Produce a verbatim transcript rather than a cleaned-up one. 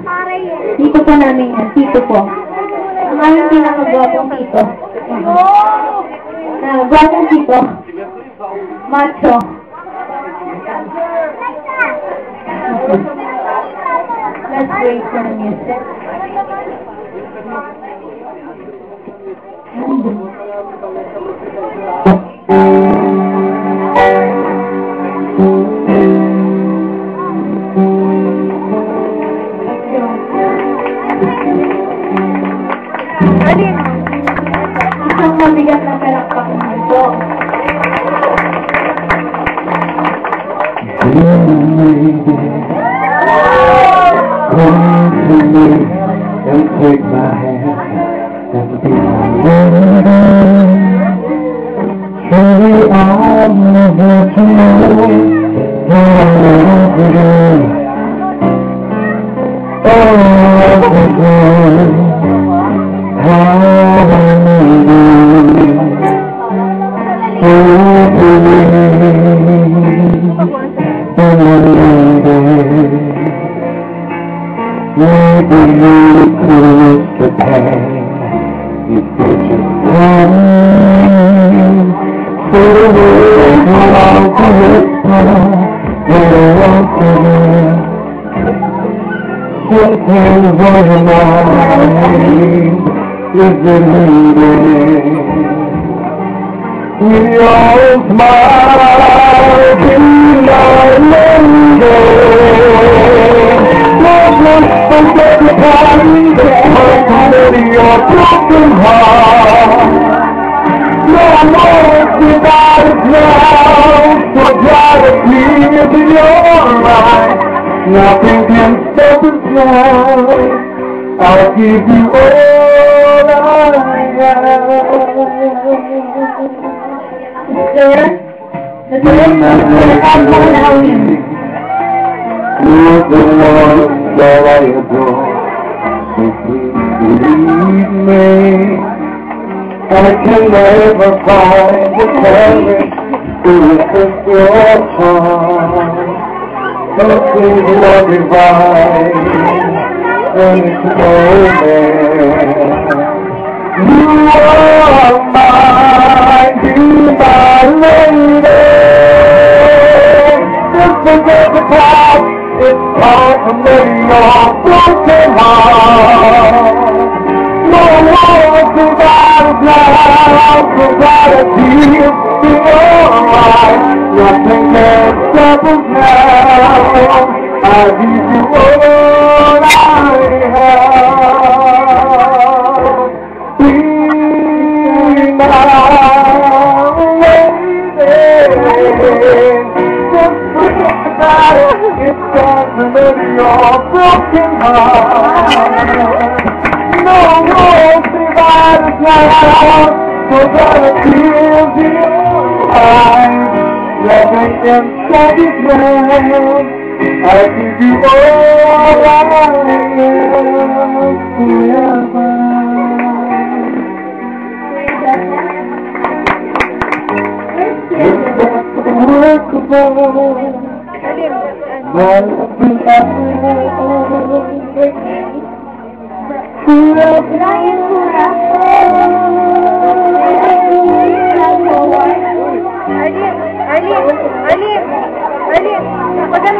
Tito po namin yan, tito po. Ang aming pinakagwapong tito. Ah, gwapong tito. Macho. Let's wait for the music. Isang mabigat na palakpakan nito. Come to me and take my hand and be my lady. Surely I'll never to know oh, the good, how I need you. Oh, maybe you could the pain you could just come to the world along to whisper you're welcome. Sometimes on your mind is the needing. We all smile in our window. Forget the time, forget your broken heart. No more without a cloud, so clarity is in your mind. Nothing can stop us now. I'll give you all I have. Sir, the first add mo na awin. You're the one that I adore, so please believe me. I can never find the courage to resist your charm. Something more divine than it's moment. You are mine, you my lady. Just forget the past. It's time to make your broken heart. No more survive now, society is your life. Nothing can stop us now. I give you all I have. Be my lady. Just forget about it. It's time to make your broken heart. No more divided now, so that it feels in your eyes. Nothing can stop it now. I give you all I have forever. It's unworkable. My love is